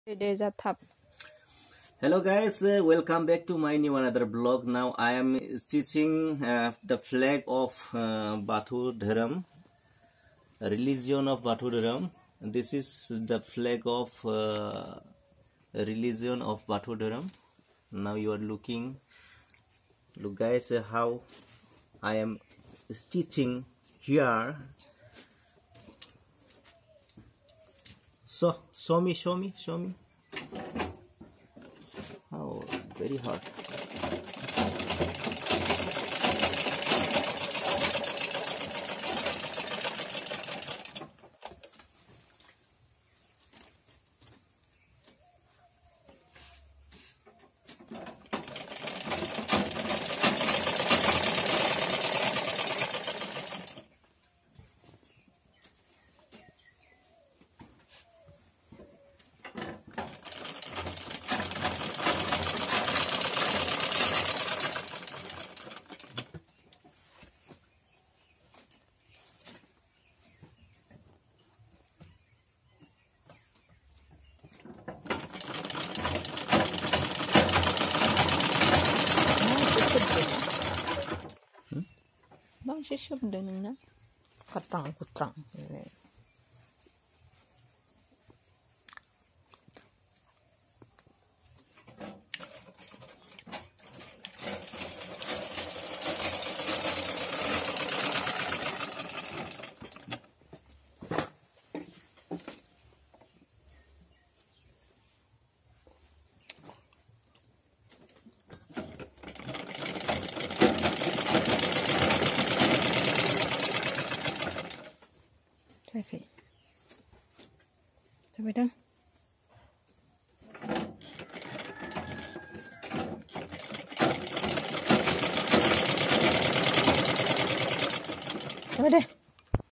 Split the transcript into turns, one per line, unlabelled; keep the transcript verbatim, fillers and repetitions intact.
Hello guys, uh, welcome back to my new another blog. Now I am stitching uh, the flag of uh, Bathu Dharam, religion of Bathu Dharam. This is the flag of uh, religion of Bathu Dharam. Now you are looking, look guys, uh, how I am stitching here. So show me, show me, show me. Oh, very hot.
Bang sisip din na katang kutang. Safi. Sabi dah. Sabi dah.